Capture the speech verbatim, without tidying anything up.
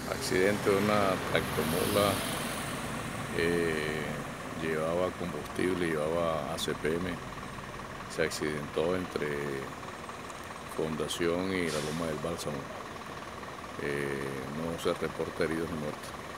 Accidente de una tractomula, eh, llevaba combustible, llevaba A C P M, se accidentó entre Fundación y la Loma del Bálsamo. Eh, no se reporta heridos ni muertos.